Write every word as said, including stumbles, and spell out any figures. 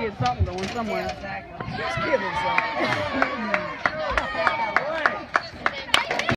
get something going somewhere. Yeah, exactly. Just kidding, son.